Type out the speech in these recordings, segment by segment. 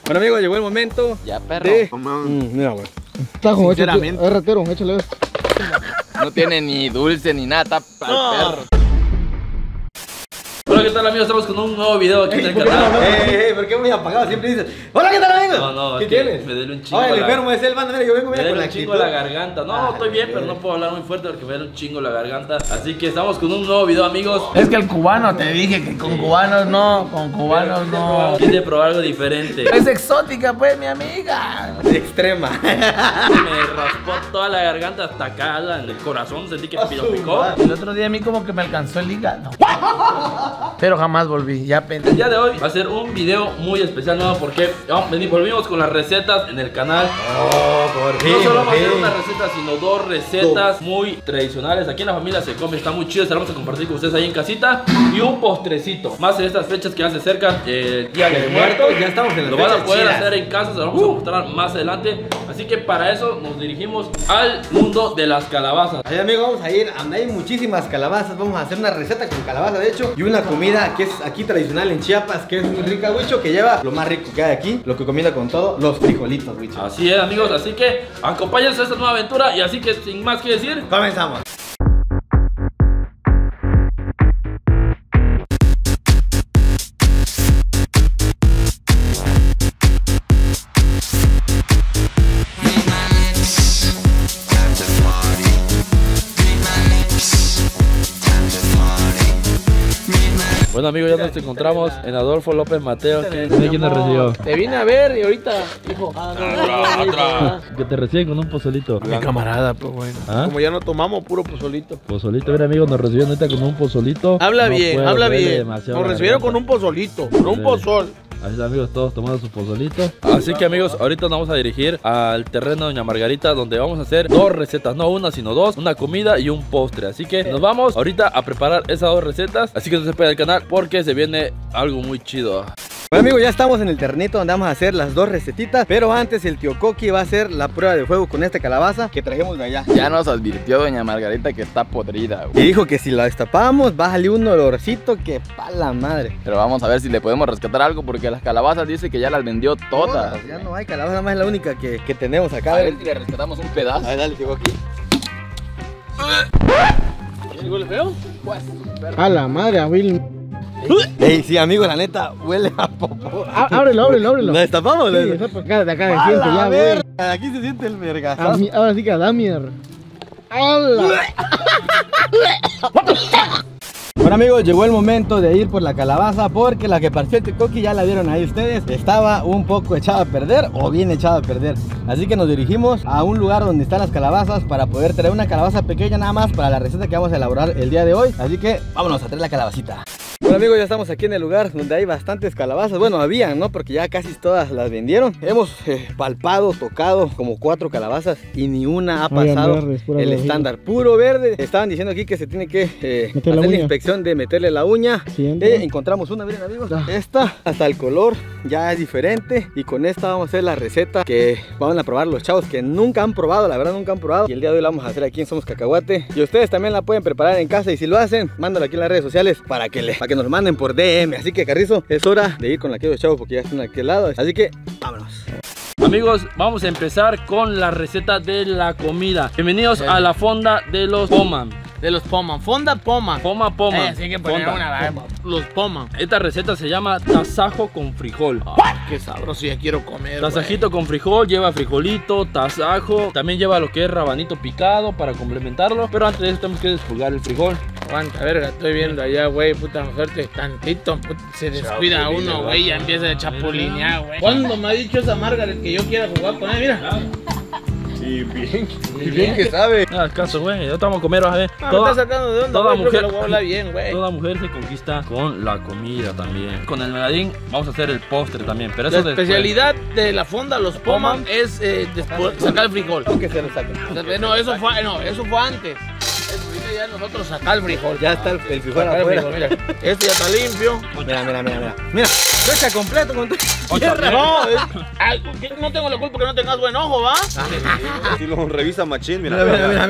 Bueno amigos, llegó el momento. Ya, perro. Mira, güey. Está como sinceramente. Es ratero, échale. No tiene ni dulce ni nada, está para el perro. Hola, ¿qué tal amigos? Estamos con un nuevo video aquí en el canal. ¿Por qué muy apagado? Siempre dices, hola, ¿qué tal amigos? No, ¿Qué es que tienes? me duele un chingo. El enfermo es el banda, mira, yo vengo Me con duele la un chingo actitud. la garganta. No, estoy bien, pero no puedo hablar muy fuerte porque me duele un chingo la garganta. Así que estamos con un nuevo video, amigos. Es que el cubano, te dije que con cubanos no, con cubanos no. Quise probar algo diferente. Es exótica, pues, mi amiga. Extrema. Me raspó toda la garganta hasta acá, en el corazón. Sentí que me picó. El otro día a mí como que me alcanzó el hígado. Pero jamás volví, ya El día de hoy va a ser un video muy especial, ¿no? Porque volvimos con las recetas en el canal. Por fin. No solo vamos a hacer una receta, sino dos recetas muy tradicionales. Aquí en la familia se come, está muy chido. Se las vamos a compartir con ustedes ahí en casita. Y un postrecito. Más en estas fechas que ya se acercan, el Día de Muertos. Ya estamos en la Lo van a poder hacer en casa, se lo vamos a mostrar más adelante. Así que para eso nos dirigimos al mundo de las calabazas. Ahí amigos, vamos a ir, hay muchísimas calabazas. Vamos a hacer una receta con calabaza, de hecho. Y una comida que es aquí tradicional en Chiapas, que es muy rica, Wicho, que lleva lo más rico que hay aquí, lo que combina con todo, los frijolitos, Wicho. Así es amigos, así que acompáñense a esta nueva aventura. Y así que sin más que decir, Comenzamos. bueno amigos, ya nos encontramos en Adolfo López Mateo. ¿Quién nos recibió? Te vine a ver y ahorita, hijo. Que te reciben con un pozolito. Mi camarada, pues bueno. ¿Ah? Como ya no tomamos puro pozolito. Pozolito, mira amigos, nos recibieron ahorita con un pozolito. Habla No bien, puedo, habla duele bien. demasiado Nos la recibieron garganta. con un pozolito, con un Sí. pozol. Así es amigos, todos tomando su pozolito. Así que amigos, ahorita nos vamos a dirigir al terreno de Doña Margarita, donde vamos a hacer dos recetas, no una sino dos, una comida y un postre. Así que nos vamos ahorita a preparar esas dos recetas. Así que no se despeguen del canal porque se viene algo muy chido. Bueno amigos, ya estamos en el ternito donde vamos a hacer las dos recetitas. Pero antes el tío Coqui va a hacer la prueba de fuego con esta calabaza que trajimos de allá. Ya nos advirtió doña Margarita que está podrida, Y güey. dijo que si la destapamos, bájale un olorcito que pa' la madre. Pero vamos a ver si le podemos rescatar algo porque las calabazas dice que ya las vendió todas. Ya no hay calabaza, nada más es la única que tenemos acá. A ver si le rescatamos un pedazo. A ver, dale, tío Coqui. ¿Huele feo? A la madre, Will. Ey, sí, amigo, la neta, huele a popó. Ábrelo. ¿La destapamos? Sí, está por acá, de acá se siente ya, güey. Aquí se siente el vergazo. Ahora sí que a Damier. ¡Hala! Bueno amigos, llegó el momento de ir por la calabaza porque la que partió el tío Coqui ya la vieron ahí ustedes. Estaba un poco echada a perder o bien echada a perder. Así que nos dirigimos a un lugar donde están las calabazas para poder traer una calabaza pequeña nada más para la receta que vamos a elaborar el día de hoy. Así que vámonos a traer la calabacita. Bueno amigos, ya estamos aquí en el lugar donde hay bastantes calabazas. Bueno, habían, ¿no? Porque ya casi todas las vendieron. Hemos palpado, tocado como 4 calabazas y ni una ha pasado verdes, pura el verdecita. estándar. Puro verde. Estaban diciendo aquí que se tiene que Meter la hacer la uña. inspección de meterle la uña. Siguiente. Encontramos una, miren amigos. Ah. Esta, hasta el color ya es diferente. Y con esta vamos a hacer la receta que van a probar los chavos que nunca han probado, la verdad nunca han probado. Y el día de hoy la vamos a hacer aquí en Somos Cacahuate. Y ustedes también la pueden preparar en casa. Y si lo hacen, mándalo aquí en las redes sociales para que nos manden por DM. Así que Carrizo, es hora de ir con la que los chavos porque ya están a aquel lado. Así que vámonos. Amigos, vamos a empezar con la receta de la comida. Bienvenidos a la fonda de los Poman. De los Poman, fonda Poman. Poma. Así que poner Fonda. los Poman. Esta receta se llama tasajo con frijol. Qué sabroso, ya quiero comer. Tasajito con frijol, lleva frijolito, tasajo. También lleva lo que es rabanito picado para complementarlo. Pero antes de eso tenemos que despulgar el frijol. Aguanta, verga, estoy viendo allá, güey, puta suerte. Tantito, puta, se descuida uno, güey, ya empieza a chapulinear, güey. ¿Cuándo me ha dicho esa Margaret que yo quiera jugar con él? Mira. Y bien que sabe. Nada, caso, güey. Ya estamos a comer, vas a ver. No, me está sacando de onda, toda güey, creo que mujer- lo voy a hablar bien, güey. Toda mujer se conquista con la comida también. Con el megadín vamos a hacer el postre también. Pero La eso después. especialidad de la fonda, los Poman, es sacar el frijol. Que se lo saquen. No, eso fue antes. Ahorita ya nosotros sacar el frijol. Ya está el frijol Sacar el afuera. frijol, mira. Este ya está limpio. Mira. Mira, lo echa completo con tu tierra. No, ay, no tengo la culpa que no tengas buen ojo, ¿va? Si lo revisa machín, mira.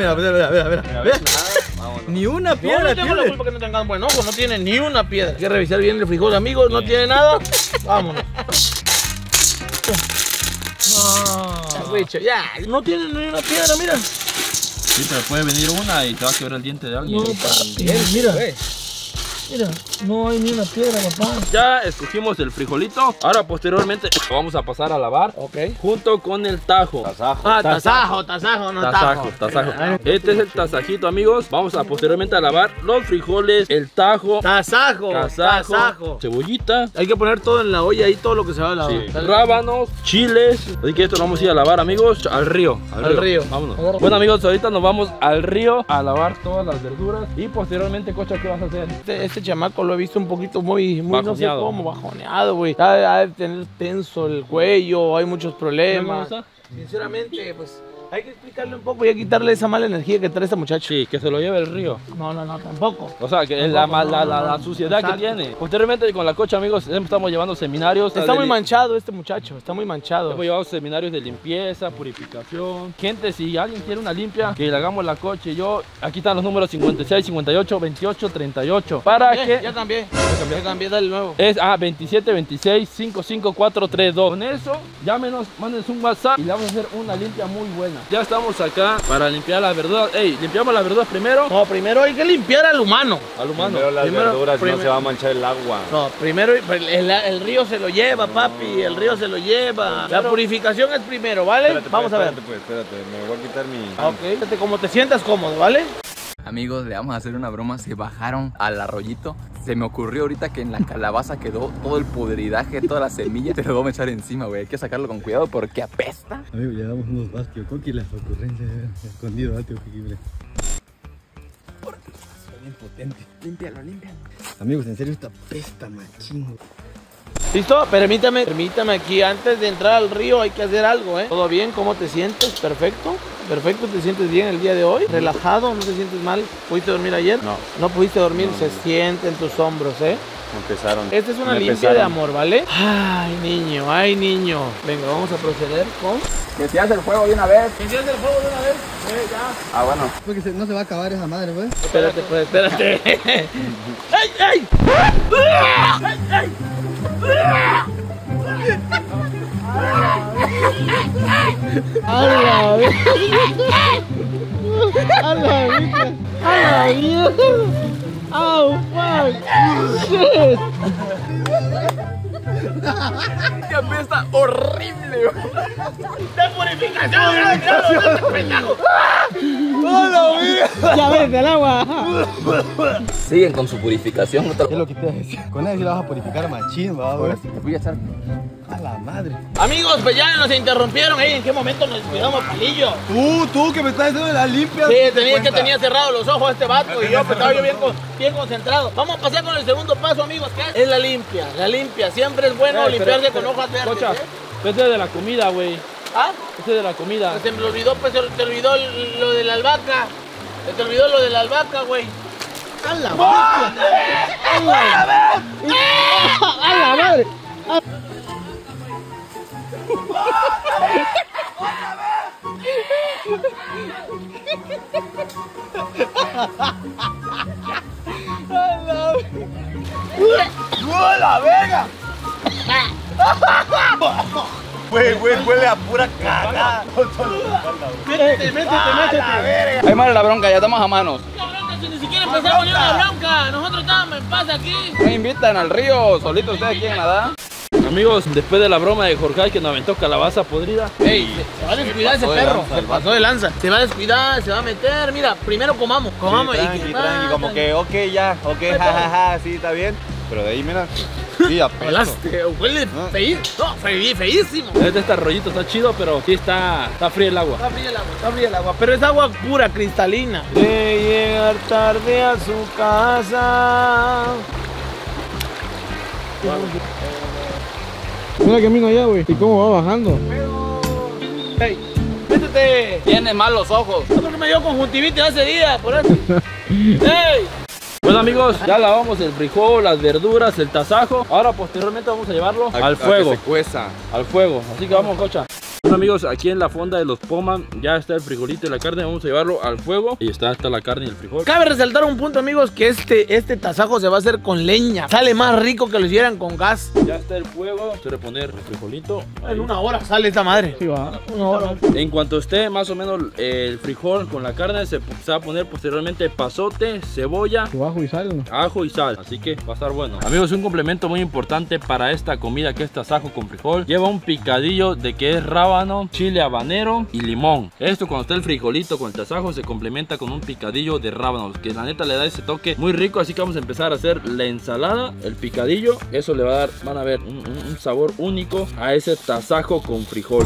Mira. Ni una Yo piedra no tengo la tiene. culpa que no tengan buen ojo, no tiene ni una piedra. Hay que revisar bien el frijol, amigos, no tiene nada. Vámonos. esto. No, bicho, ya. No tiene ni una piedra, mira. Sí, pero puede venir una y te va a quebrar el diente de alguien. No, papi, mira. Mira, no hay ni una piedra, papá. Ya escogimos el frijolito. Ahora posteriormente lo vamos a pasar a lavar. Ok. Junto con el tajo. Tasajo. Ah, tasajo, no tajo. Tasajo. Este es el tasajito, amigos. Vamos a posteriormente a lavar los frijoles, el tajo, Tasajo. cebollita, Hay que poner todo en la olla ahí, todo lo que se va a lavar. rábanos, chiles. Así que esto lo vamos a ir a lavar, amigos, al río. Al río. Vámonos. Bueno, amigos, ahorita nos vamos al río a lavar todas las verduras. Y posteriormente, Cocha, ¿qué vas a hacer? Este chamaco lo he visto un poquito muy no sé Bajoneado. cómo, bajoneado, güey. Ha de tener tenso el cuello, hay muchos problemas. ¿No me gusta? Sinceramente, pues hay que explicarle un poco y hay que quitarle esa mala energía que trae este muchacho. Sí, que se lo lleve el río. No, tampoco. O sea, que la suciedad Exacto. que tiene. Posteriormente con la Cocha, amigos, estamos llevando seminarios. Está muy manchado este muchacho, está muy manchado. Hemos llevado seminarios de limpieza, purificación. Gente, si alguien quiere una limpia, que le hagamos la Cocha y yo. Aquí están los números 56, 58, 28, 38. Para que... Ya cambié, dale el nuevo. Es 27, 26, 55432. Con eso, llámenos, mándenos un WhatsApp y le vamos a hacer una limpia muy buena. Ya estamos acá para limpiar las verduras. Ey, limpiamos las verduras primero. No, primero hay que limpiar al humano. Al humano. Primero las Primero- verduras, primero- no se va a manchar el agua. No, primero el río se lo lleva, papi, el río se lo lleva. La purificación es primero, ¿vale? Espérate, Vamos a ver. Espérate, me voy a quitar mi... Ok, fíjate cómo te sientas cómodo, ¿vale? Amigos, le vamos a hacer una broma. Se bajaron al arroyito. Se me ocurrió ahorita que en la calabaza quedó todo el podridaje, toda la semilla. Te lo vamos a echar encima, güey. Hay que sacarlo con cuidado porque apesta. Amigo, le damos unos bastios, Coqui, las ocurrencias escondido, tío Coqui. Bien potente. Límpialo, límpialo. Amigos, en serio, esta pesta machín. ¿Listo? Permítame aquí, antes de entrar al río hay que hacer algo, ¿eh? ¿Todo bien? ¿Cómo te sientes? ¿Perfecto? ¿Perfecto? ¿Te sientes bien el día de hoy? ¿Relajado? ¿No te sientes mal? ¿Pudiste dormir ayer? No. ¿No pudiste dormir? Se siente en tus hombros, ¿eh? Empezaron. Esta es una Me limpia de pesaron. amor, ¿vale? Ay, niño, ay, niño. Venga, vamos a proceder con... Que se hace el fuego de una vez. ¿Enciende el fuego de una vez? Ya. Ah, bueno. Porque no se va a acabar esa madre, pues. Espérate, pues, espérate. ¡Ay, ay! ¡Ay, ay! A la vez. A la vez. A la mierda. Oh, fuck. Shit. ¡Qué apesta horrible! ¡De purificación! Ya vete al agua. Siguen con su purificación. Es lo que te iba a decir. Con eso sí la vas a purificar machín, va, güey. Te voy a echar. A la madre. Amigos, pues ya nos interrumpieron. ¿En qué momento nos descuidamos, palillo? Tú que me estás haciendo la limpia. Sí, tenía cerrados los ojos este vato y yo pues, estaba yo bien concentrado. Vamos a pasar con el segundo paso, amigos, que es la limpia. La limpia, siempre es bueno limpiarse con hojas verdes. Cocha, ¿eh? este es de la comida, güey. ¿Ah? Este es de la comida. Se me olvidó, pues se te olvidó lo de la albahaca. Se te olvidó lo de la albahaca, güey. A la madre. A la madre. Güey, huele a pura cagada. Métete. Hay mal la bronca, ya estamos a manos. La bronca, si ni siquiera empezamos ni una bronca. Nosotros estábamos en paz aquí. Me invitan al río, solito ustedes quieren nadar. Amigos, después de la broma de Jorge que nos aventó calabaza podrida. Ey, se va a descuidar ese perro. Se pasó de lanza. Se va a descuidar, se va a meter. Mira, primero comamos Tranqui, como que ok, jajaja, sí, está bien. Pero de ahí, mira, sí, apesta. Hablaste, huele feísimo. No, feísimo. Este arroyito está chido, pero sí está frío el agua. Está fría el agua, pero es agua pura, cristalina. De llegar tarde a su casa. Mira que vino allá, güey. ¿Y cómo va bajando? Hey, métete. Tiene mal los ojos. Yo creo que me dio conjuntivitis ese día, por eso. Hey. Bueno, amigos, ya lavamos el frijol, las verduras, el tasajo. Ahora posteriormente vamos a llevarlo al fuego. Que se cueza. Al fuego. Así que vamos, Cocha. Bueno amigos, aquí en la fonda de los Poman ya está el frijolito y la carne. Vamos a llevarlo al fuego. Y está la carne y el frijol. Cabe resaltar un punto, amigos, que este tasajo se va a hacer con leña. Sale más rico que lo hicieran con gas. Ya está el fuego. Vamos a poner el frijolito. En una hora sale esta madre. Sí, va. Una hora. En cuanto esté más o menos el frijol con la carne, se va a poner posteriormente epazote, cebolla, Tu ajo y sal, ¿no? ajo y sal, así que va a estar bueno. Amigos, un complemento muy importante para esta comida que es tasajo con frijol. Lleva un picadillo de que es rábano, chile habanero y limón. Esto cuando está el frijolito con el tasajo se complementa con un picadillo de rábanos, que la neta le da ese toque muy rico. Así que vamos a empezar a hacer la ensalada, el picadillo. Eso le va a dar, van a ver, un sabor único a ese tasajo con frijol.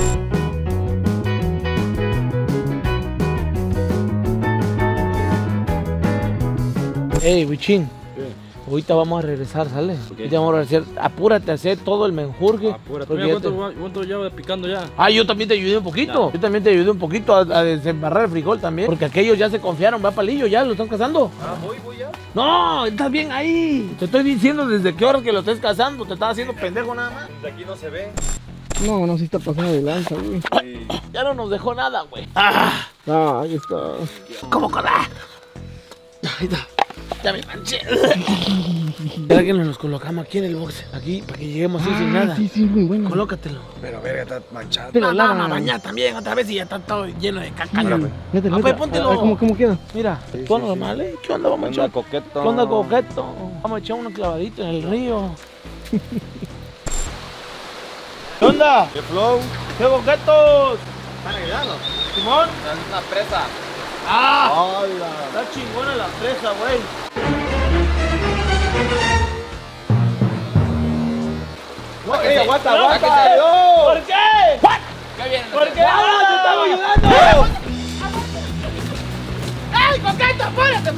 Ey, Wichín. Ahorita vamos a regresar, ¿sale? Ahorita vamos a regresar. Apúrate a hacer todo el menjurje. Apúrate. Porque ya te- ¿Cuánto lleva picando ya? Ah, yo también te ayudé un poquito. Yo también te ayudé un poquito a desembarrar el frijol también. Porque aquellos ya se confiaron, va palillo, ya lo están cazando. Ah, voy ya. No, estás bien ahí. Te estoy diciendo desde qué hora que lo estés cazando. Te estás haciendo pendejo nada más. De aquí no se ve. No, no, sí está pasando de lanza, güey. Ya no nos dejó nada, güey. Ah, ahí está. ¿Cómo cola? Ahí está. Ya me manché. ¿Será que nos colocamos aquí en el box? Aquí, para que lleguemos así sin nada. Sí, sí, muy bueno. Colócatelo. Pero verga, está manchado. Pero Vamos lava. a bañar también otra vez y ya está todo lleno de caca. Mételo, Ah, pues, mételo. póntelo. A ver, ¿Cómo queda? Mira, todo normal, ¿eh? ¿Qué onda? Vamos a echar. coqueto. ¿Qué onda, coqueto? Vamos a echar unos clavaditos en el río. ¿Qué onda? ¿Qué flow? ¿Qué coquetos? ¿Están ayudando? ¿Simón? Es una presa. ¡Ah! ¡Hola! Está chingona la presa, güey. No, aguanta, No, aguanta. ¿Por qué? ¿Qué viene? ¿Por qué? ¡Ah, te estaba ayudando! ¡Ey, coqueto, apúrate,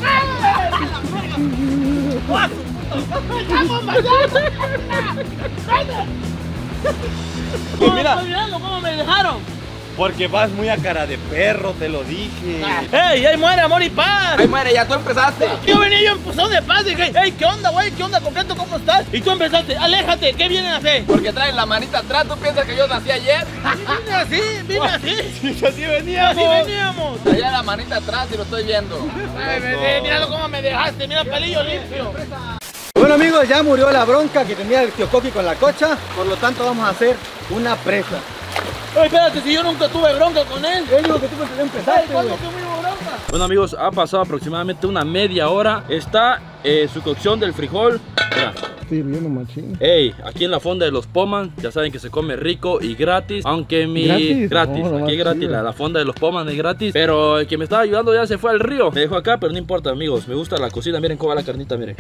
Mira. ¿Cómo me dejaron? Porque vas muy a cara de perro, te lo dije. ¡Ey, ahí muere amor y paz! Ahí muere, ya tú empezaste. Yo venía yo en puzón de paz, dije, ¡ey, qué onda, güey! ¿Qué onda, coqueto? ¿Cómo estás? Y tú empezaste, aléjate, ¿qué vienen a hacer? Porque traes la manita atrás, ¿tú piensas que yo nací ayer? Vine así. Así veníamos. Así veníamos. Allá la manita atrás y lo estoy viendo. Míralo cómo me dejaste, mira el pelillo limpio. Bueno amigos, ya murió la bronca que tenía el tío Coqui con la cocha. Por lo tanto vamos a hacer una presa. Ey, espérate, si yo nunca tuve bronca con él. Yo digo que tú empezaste, ¿Cuándo güey. tuvimos bronca? Bueno amigos, ha pasado aproximadamente una media hora. Está su cocción del frijol. Mira. Sí, hirviendo machín. Ey, aquí en la fonda de los Poman, ya saben que se come rico y gratis. Aunque mi... ¿Gratis? No, aquí es gratis, la fonda de los Poman es gratis. Pero el que me estaba ayudando ya se fue al río. Me dejó acá, pero no importa amigos. Me gusta la cocina, miren cómo va la carnita, miren.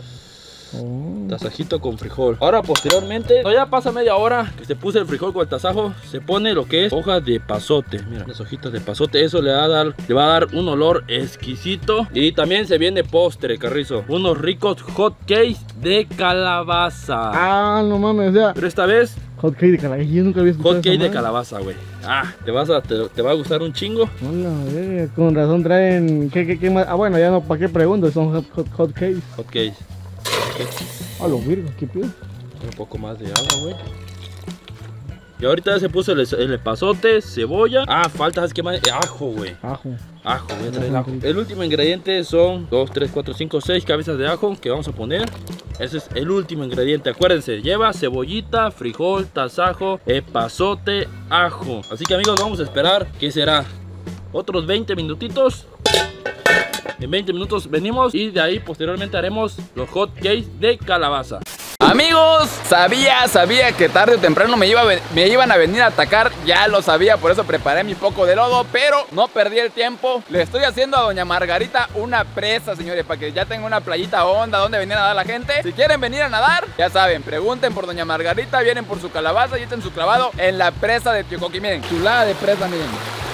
Tasajito con frijol. Ahora posteriormente, ya pasa media hora que se puse el frijol con el tasajo, se pone lo que es hojas de pasote. Mira, las hojitas de pasote, eso le va a dar un olor exquisito. Y también se viene postre, Carrizo. Unos ricos hot cakes de calabaza. Ah, no mames, ya. Pero esta vez, Hot cake de calabaza. Yo nunca había escuchado hot cake esa de madre. calabaza, güey. Ah, te va a gustar un chingo. Hola, con razón traen. ¿Qué más? Ah, bueno, ya no, ¿para qué pregunto? Son hot cakes. Hot cakes. A los virgos, ¿qué pido? Un poco más de agua, güey. Y ahorita ya se puso el epazote, cebolla. Ah, falta, ¿sabes qué más? Ajo, güey. Ajo. Ajo, voy a traer el ajo. El último ingrediente son 2, 3, 4, 5, 6 cabezas de ajo que vamos a poner. Ese es el último ingrediente. Acuérdense, lleva cebollita, frijol, tasajo, epazote, ajo. Así que amigos, vamos a esperar. ¿Qué será? Otros 20 minutitos. En 20 minutos venimos y de ahí posteriormente haremos los hot cakes de calabaza. Amigos, sabía que tarde o temprano me iban a venir a atacar. Ya lo sabía, por eso preparé mi poco de lodo, pero no perdí el tiempo. Le estoy haciendo a doña Margarita una presa, señores, para que ya tenga una playita honda donde venir a nadar la gente. Si quieren venir a nadar, ya saben, pregunten por doña Margarita, vienen por su calabaza y echen su clavado en la presa de Tío Coqui. Miren, chulada de presa, miren.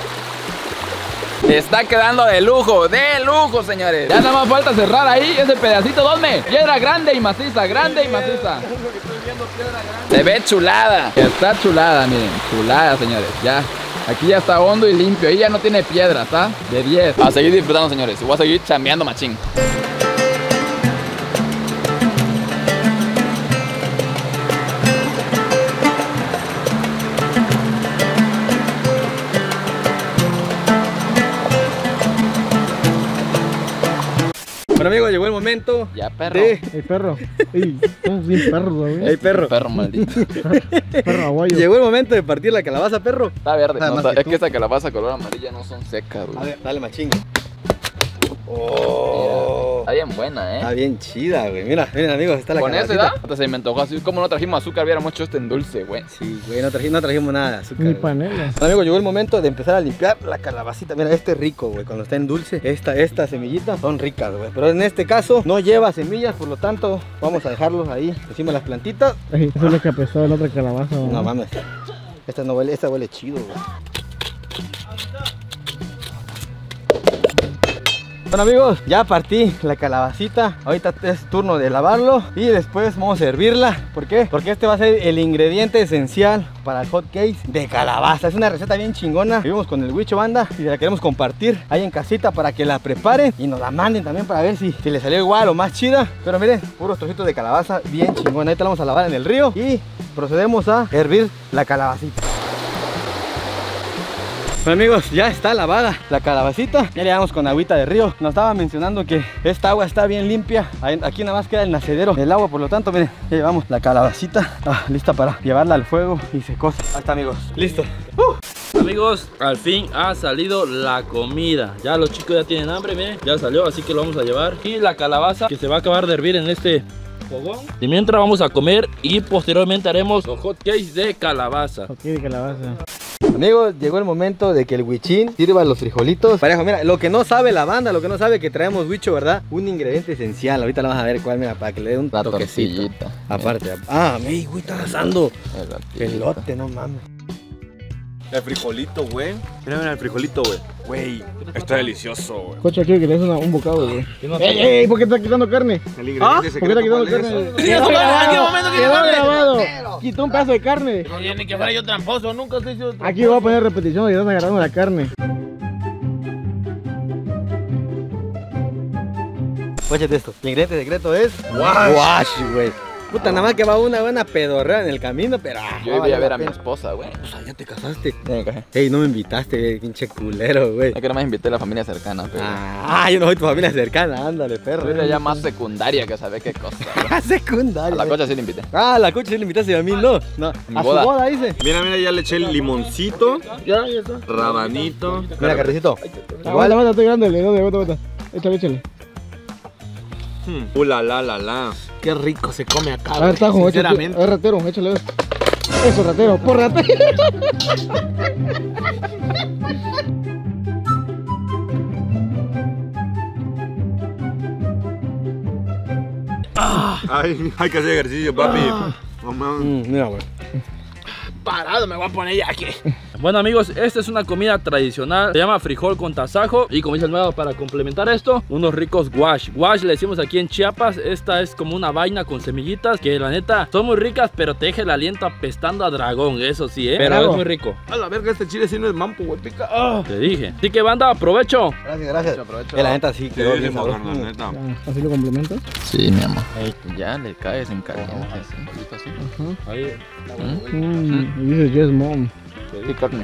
Está quedando de lujo, señores. Ya nada más falta cerrar ahí ese pedacito. ¿Dónde? Piedra grande y maciza, Se ve chulada. Está chulada, miren. Chulada, señores. Ya. Aquí ya está hondo y limpio. Ahí ya no tiene piedras, ¿está? De 10. A seguir disfrutando, señores. Voy a seguir chambeando machín. momento. Ya, perro. de... Ey, perro. Ey, somos bien perros, güey. ¡Ey, perro! Perro maldito. Perro aguayo. Llegó el momento de partir la calabaza, perro. Está verde. Nada No, más está- que es tú. que esta calabaza color amarilla no son secas, A güey. ver, dale machín. Mira, Oh, está bien buena, está bien chida, güey. Mira, miren amigos, está la Con ese, calabacita. ¿da? Hasta se me antojó así. Como no trajimos azúcar, hubiéramos hecho esto en dulce, güey. Sí, güey, no trajimos nada de azúcar. Ni güey. panela. Bueno, amigos, llegó el momento de empezar a limpiar la calabacita. Mira, este es rico, güey. Cuando está en dulce, estas semillitas son ricas, güey. Pero en este caso no lleva semillas, por lo tanto, vamos a dejarlos ahí encima de las plantitas. Ey, eso es lo que apestó en la otra calabaza, güey. No mames. Esta no huele, esta huele chido, güey. Bueno amigos, ya partí la calabacita. Ahorita es turno de lavarlo y después vamos a hervirla. ¿Por qué? Porque este va a ser el ingrediente esencial para el hot cake de calabaza. Es una receta bien chingona. Vivimos con el Huicho Banda y la queremos compartir ahí en casita para que la preparen y nos la manden también para ver si les salió igual o más chida. Pero miren, puros trocitos de calabaza bien chingona. Ahorita la vamos a lavar en el río y procedemos a hervir la calabacita. Bueno amigos, ya está lavada la calabacita. Ya le damos con agüita de río. Nos estaba mencionando que esta agua está bien limpia. Aquí nada más queda el nacedero del agua. Por lo tanto, miren, ya llevamos la calabacita lista para llevarla al fuego y se cose. Ahí está amigos, listo. Amigos, al fin ha salido la comida. Ya los chicos ya tienen hambre, miren, ya salió, así que lo vamos a llevar. Y la calabaza que se va a acabar de hervir en este fogón. Y mientras vamos a comer y posteriormente haremos los hot cakes de calabaza. Ok, de calabaza. Amigos, llegó el momento de que el huichín sirva los frijolitos. Parejo, mira, lo que no sabe la banda, lo que no sabe que traemos huicho, ¿verdad? Un ingrediente esencial. Ahorita la vas a ver cuál, mira, para que le dé un La toquecito. tortillita. Aparte, güey, está asando. Pelote, no mames. El frijolito, güey. Mira el frijolito, güey. Güey, está delicioso, güey. Cocha, quiero que le des un bocado, güey. no ¡Ey, ey! ¿Por qué está quitando carne? El ingrediente ¿Por qué está quitando ¿cuál es? carne? Quitó carne, ¿en qué momento quitó Quedó carne? grabado. Quitó un pedazo de carne. Oye, ni que fuera yo tramposo, nunca estoy sido tramposo. Aquí voy a poner repetición y estás agarrando la carne. Óyete esto, el ingrediente secreto es wash, güey. Puta, nada más que va una buena pedorrea en el camino, pero... Yo iba a ver a mi esposa, güey. O sea, ya te casaste. Ya me cajé. Ey, no me invitaste, pinche culero, güey. Es que nomás invité a la familia cercana, pero... Yo no soy tu familia cercana, ándale, perro. Pero ya más secundaria que sabe qué cosa, güey. A Secundaria. la cocha sí le invité. La coche sí le invitaste y a mí no. No, Mi a boda. su boda dice. Mira, ya le eché el limoncito, Ya está. rabanito. Mira, carrecito. Igual, aguanta, estoy grande, aguanta. Échale, échale. La. Qué rico se come acá, A ver, Tajo, échale. sinceramente. A ver, ratero, échale. Eso, ratero, por ratero. Ay, hay que hacer ejercicio, papi. Mamá. Mira, güey. Parado, me voy a poner ya aquí. Bueno amigos, esta es una comida tradicional. Se llama frijol con tasajo. Y como dice el nuevo, para complementar esto, unos ricos wash. Wash le decimos aquí en Chiapas. Esta es como una vaina con semillitas que la neta son muy ricas, pero te deja el aliento apestando a dragón. Eso sí, pero Bravo. es muy rico. A la verga, este chile sí no es mampo, güey, pica. Te dije. Así que banda, aprovecho. Gracias. Aprovecho. La neta sí quedó Sí, bien mojar, sabroso. la neta. Ya, así lo complemento. Sí, mi amor. Ya le caes en caliente, así. ¿Listo así? Ahí. ¿Mm? Y dice yes, mom. Sí, carne.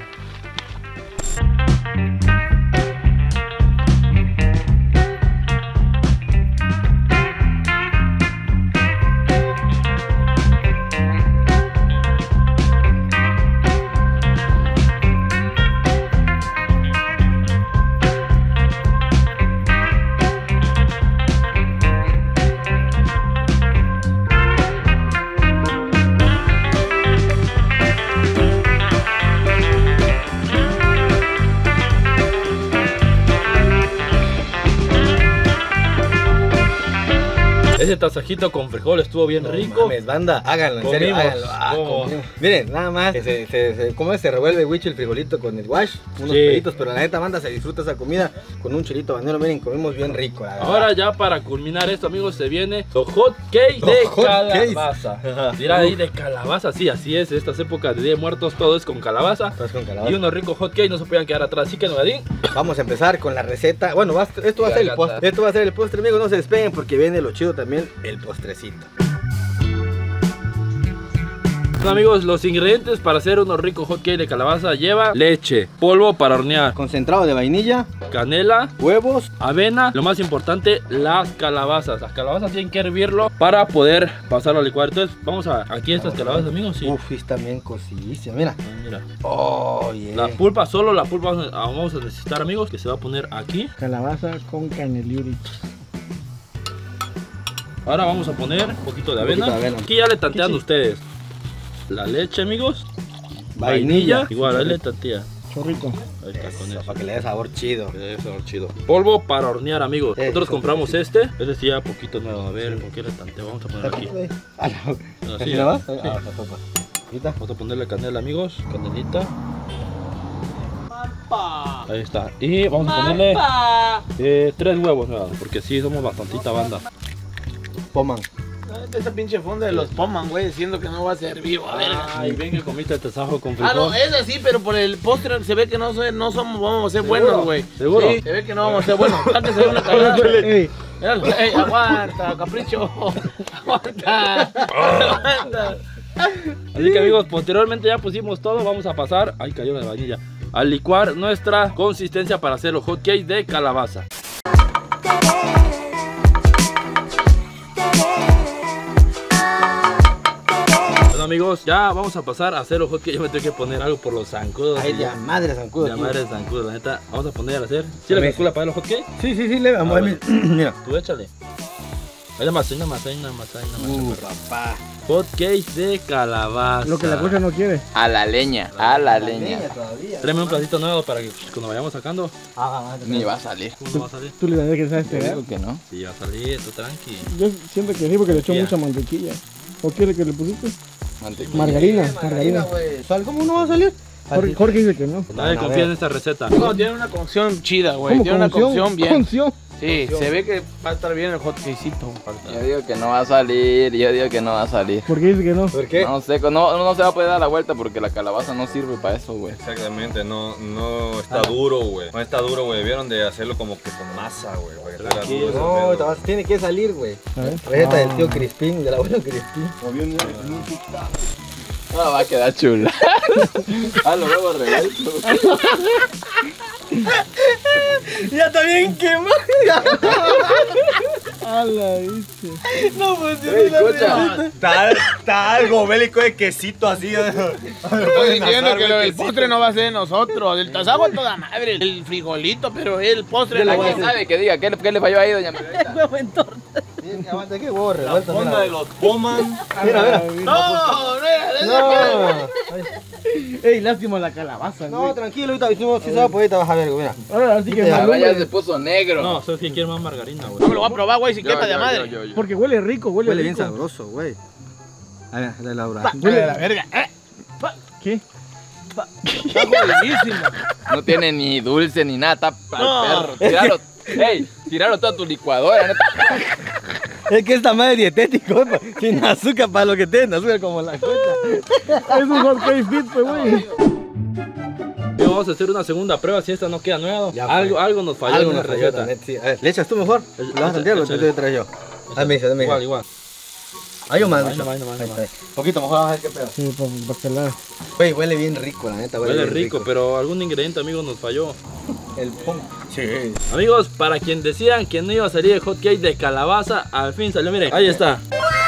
Ese tasajito con frijol estuvo bien rico. Mames, banda, háganlo, en serio, Comimos. háganlo. ¿Cómo? Comimos. Miren, nada más, ¿cómo se revuelve Wicho el frijolito con el wash? Unos Sí. peditos, pero la neta, banda, se disfruta esa comida con un chilito bandero. Miren, comimos bien rico, la verdad. Ahora ya para culminar esto amigos se viene los hot cakes de Los hot calabaza. cakes. Mira ahí de calabaza, sí, así es. Estas épocas de Día de Muertos todo es con calabaza. Estás con calabaza. Y unos ricos hot cakes no se pueden quedar atrás. Así que Nogadín, Vamos a empezar con la receta. Bueno, esto va a ser el postre. Esto va a ser el postre, amigos. No se despeguen porque viene lo chido también, el postrecito. Bueno, amigos, los ingredientes para hacer unos ricos hotcakes de calabaza lleva leche, polvo para hornear, Concentrado de vainilla, canela, huevos. avena, lo más importante, las calabazas. Las calabazas tienen que hervirlo para poder pasarlo a licuar. Entonces, vamos a aquí estas calabazas, amigos. Sí. Uf, está bien cocidísima, mira. Mira. Oh, yeah. La pulpa, solo la pulpa vamos a necesitar, amigos, que se va a poner aquí. Calabaza con caneliuri. Ahora vamos a poner un poquito de avena. poquito de avena. Aquí ya le tantean ustedes. La leche, amigos. Vainilla. Igual, ahí le tantea. Chorrito. Ahí está, con eso. Para que le dé sabor chido. Que debe ser chido. Polvo para hornear, amigos. Nosotros Eso. compramos este. Este sí ya poquito nuevo. A ver, ¿con qué le tanteo? Vamos a poner aquí. ¿Así Así, nada más? sí. Ah, papá. Ahorita. Vamos a ponerle canela, amigos. Canelita. Ahí está. Y vamos a ponerle 3 huevos, ¿no? Porque sí, somos bastantita banda. Poman. Esa pinche fonda de los Poman, güey, diciendo que no va a servir, a ver. Ay, ven que comiste el tasajo con Ah, no, frijol. es así, pero por el postre se ve que no somos, vamos a ser buenos, güey. ¿Seguro? Sí, se ve que no vamos a ser buenos. Antes se ve una cagada. Ey, Míralo, ey, aguanta, capricho. Aguanta. Aguanta. Así que, amigos, posteriormente ya pusimos todo. Vamos a pasar. Ay, cayó la de vainilla. A licuar nuestra consistencia para hacer los hotcakes de calabaza. Bueno, amigos, ya vamos a pasar a hacer los hotcakes. Yo me tengo que poner algo por los zancudos. Ay, ya madre zancudo. La tío. madre de zancudo, la neta. Vamos a poner a hacer. ¿Sí le calcula para los hotcakes? Sí, le vamos Ah, a ver. Mira. Tú échale. Ahí más, ahí más. Papá. Hotcakes de calabaza. lo que la cosa no quiere. A la leña, a la leña. Todavía. Tráeme un platito nuevo para que cuando vayamos sacando. Ni va a salir. ¿Cómo no va a salir? Tú le das que sabes Te pegar. digo que no. Sí, va a salir, tú tranqui. Yo siento que sí porque le echó Ya. mucha mantequilla. ¿O quiere que le pusiste? Mantequilla. Margarina. güey. ¿Cómo no va a salir? Jorge dice que no. Nadie a confía ver. en esta receta. No, tiene una cocción chida, güey. ¿Cómo Tiene una cocción bien. ¿Cocción? Sí, se ve que va a estar bien el hotcakecito. Yo digo que no va a salir, yo digo que no va a salir. ¿Por qué dice que no? ¿Por qué? No sé, no se va a poder dar la vuelta porque la calabaza no sirve para eso, güey. Exactamente, no está duro, güey. No está duro, güey. Debieron de hacerlo como que con masa, güey. Para que salga duro ese No, pedo. tiene que salir, güey. A ver. Receta del tío Crispín, del abuelo Crispín. No, va a quedar chula. Los huevos revueltos. Ya está bien quemado. A la bicha. No, pues Ey, escucha. Está algo bélico de quesito así. Estoy diciendo que el postre no va a ser de nosotros. El tasajo a toda madre. El frijolito, pero el postre no va a ¿Quién ser. sabe que diga? ¿Qué le falló ahí, doña Margarita? Aguanta, qué huevo revuelto. Fonda de los Poman. Mira. No, no era de esa. No, Ey, lástima la calabaza, no, güey. tranquilo, ahorita hicimos si se va a poder, vas a ver, mira. Ahora sí que Ya, Ahora ya malumbre. se puso negro. No, ¿sabes quién quiere más margarina, güey? No me lo voy a probar, güey, si quema de madre. Yo. Porque huele rico, huele Huele bien rico. sabroso, güey. A ver, de Laura. Huele a la verga. ¿Qué? Está jodidísimo. No tiene ni dulce ni nada, está para No. el perro. Tíralo toda tu licuadora, neta. Es que esta madre es dietético, sin azúcar para lo que tienen, azúcar como la cocha. Es un hot cake fit, pues, güey. Y vamos a hacer una segunda prueba si esta no queda nueva. Ya, algo nos falló Algo en la nos falló, receta. la neta, sí. A ver, ¿le echas tú mejor? ¿Le vas a tantear o te échale. traigo yo? Dame eso, dame Igual, eso. igual. Hay un más, Ahí Lucho. nomás, ahí nomás, Ahí ahí está. Poquito mejor, vamos a ver qué pedo. Sí, para calar. Güey, huele bien rico, la neta, Huele bien rico, pero algún ingrediente, amigos, nos falló. El pum. Sí. Amigos, para quien decían que no iba a salir el hot cake de calabaza, al fin salió, miren, ahí está.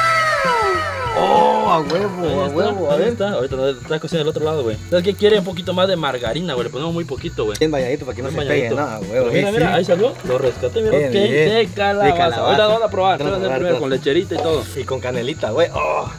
Oh, a huevo, Ahí a está, huevo, a ahí ver. está. Ahorita está cociendo del otro lado, güey. ¿Sabes qué quiere? Un poquito más de margarina, güey. Le ponemos muy poquito, güey. Bien bañadito para que no Bien se pegue bañadito. nada, Pero huevo. mira, sí, mira, sí. ahí salió. Lo rescaté, mira, Bien, hot cake bien. de calabaza. De calabaza. Ahorita vamos a probar. Vamos a probar primero todo. con lecherita y todo. Y con canelita, güey. Oh.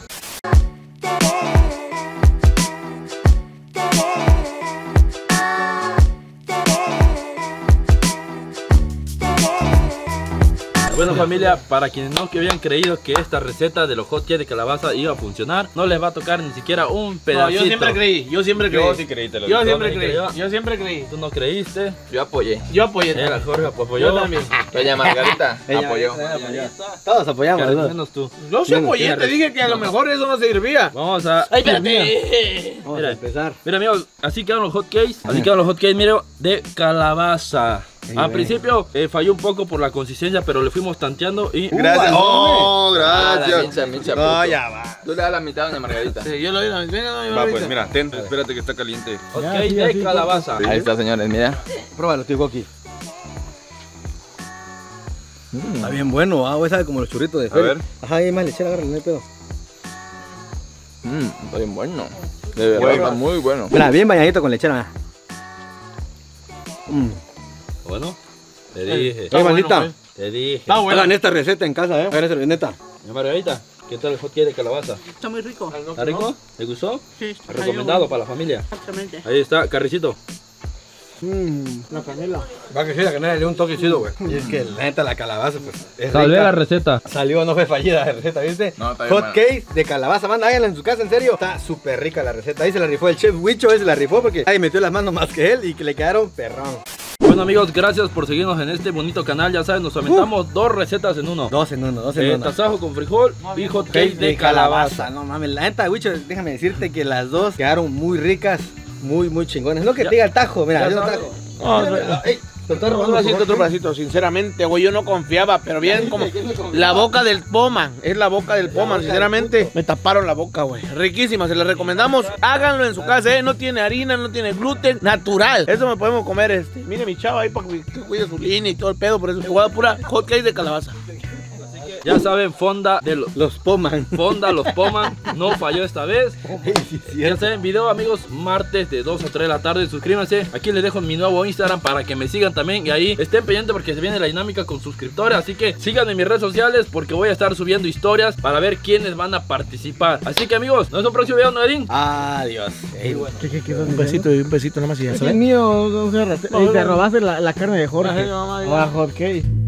Bueno, familia, para quienes no que habían creído que esta receta de los hot cakes de calabaza iba a funcionar, no les va a tocar ni siquiera un No, pedacito. yo siempre creí, yo siempre creí. Yo sí creí, te lo Yo digo. siempre ¿Tú creí, también yo siempre creí. Tú no creíste. Yo apoyé. Yo apoyé. El Jorge apoyó. Yo también. Doña Margarita Ella- apoyó. Todos apoyamos, Carlos, ¿verdad? menos tú. Yo sí apoyé, te dije que a lo mejor eso no servía. Vamos a... Ay, espérate. Vamos Mira. a empezar. Mira, amigos, así quedan los hot cakes. Así quedan los hot cakes, mire, de calabaza. Al principio falló un poco por la consistencia, pero le fuimos tanteando y... Gracias. Oh, gracias. No, ya va. Tú le das la mitad a doña Margarita. Sí, yo lo doy la venga, doña Va, Margarita. pues mira, ten, espérate que está caliente. Ok, Ya, sí, de así, calabaza. Ahí está, señores, mira. Pruébalo, tío Coqui. Está bien bueno, sabe como los churritos de feria. ver. Ajá, hay más lechera, agárrale, no hay pedo. Está bien bueno. De verdad, está muy bueno. Mira, bien bañadito con lechera. Bueno, te dije. Oye, maldita. Te dije. Hagan esta receta en casa, hagan esta receta. Doña Margarita, ¿qué tal el hot cake de calabaza? Está muy rico. ¿Está rico? ¿Te gustó? Sí, Recomendado para la familia. Exactamente. Ahí está, carricito. La canela. Va que sí, la canela le dio un toquecito, güey. Y es que la neta la calabaza, pues, es Salvé rica. la receta. Salió, no fue fallida la receta, ¿viste? No, está bien Hot cake de calabaza, manda, háganla en su casa, en serio. Está súper rica la receta. Ahí se la rifó el chef Huicho, se la rifó porque ahí metió las manos más que él y que le quedaron perrón. Bueno amigos, gracias por seguirnos en este bonito canal. Ya saben, nos aventamos 2 recetas en uno. Dos en uno. Tasajo con frijol y hot cake de calabaza. No mames, la neta, Huicho, déjame decirte que las dos quedaron muy ricas, muy chingones. No que te diga el tajo, mira, yo no tajo. Te está robando Otro pedacito, sinceramente, güey, yo no confiaba, pero bien como la boca del poma, es la boca del poma, sinceramente, me taparon la boca, güey, riquísima, se les recomendamos, háganlo en su casa, no tiene harina, no tiene gluten, natural, eso me podemos comer, mire mi chava ahí para que cuide su línea y todo el pedo, por eso, igual pura hot cake de calabaza. Ya saben, fonda de los Poman. Fonda, los Poman, no falló esta vez. Ya saben, video amigos, martes de 2 a 3 de la tarde, suscríbanse. Aquí les dejo mi nuevo Instagram para que me sigan también. Y ahí estén pendientes porque se viene la dinámica con suscriptores. Así que síganme en mis redes sociales porque voy a estar subiendo historias para ver quiénes van a participar. Así que amigos, nos vemos en un próximo video, Noedín. Adiós. Un besito nomás y ya Es mío, te robaste la carne de Jorge. Mamá, Ahora hot cake.